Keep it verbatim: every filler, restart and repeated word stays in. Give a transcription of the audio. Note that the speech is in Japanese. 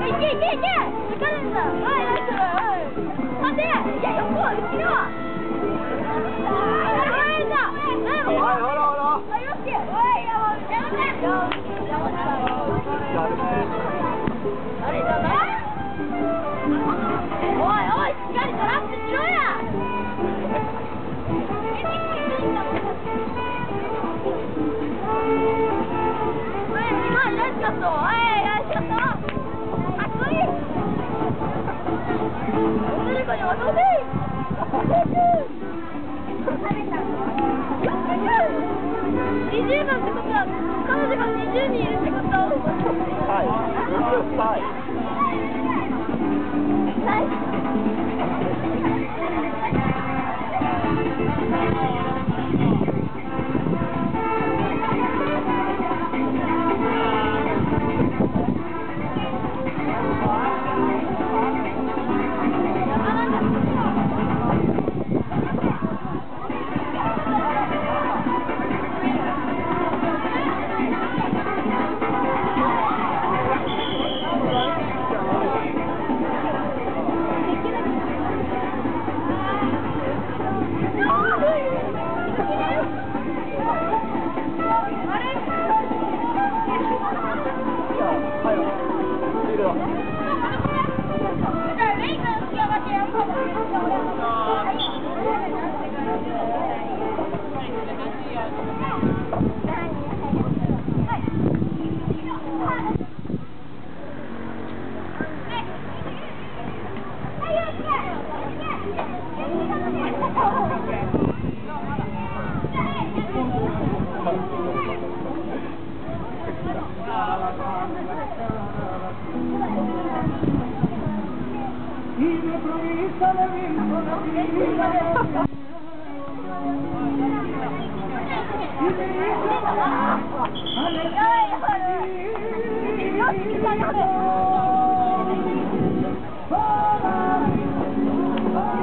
けいけいけ行かないんだ。おい、ナイス。おい。待て。いや、横、後ろ。おい、だ。なんか。はい、ほらほら。あ、よし。おい、やばい。やばい。やばい。あれじゃない？おいおい、しっかりトラップしろや。おい、すごい、ナイスカット。おい、ナイスカット。かっこいい。女の子に渡せ。にじゅうばんってことは、彼女がにじゅうにんいるってこと。 はい。はい。 ナイス。Ay, ay, ay.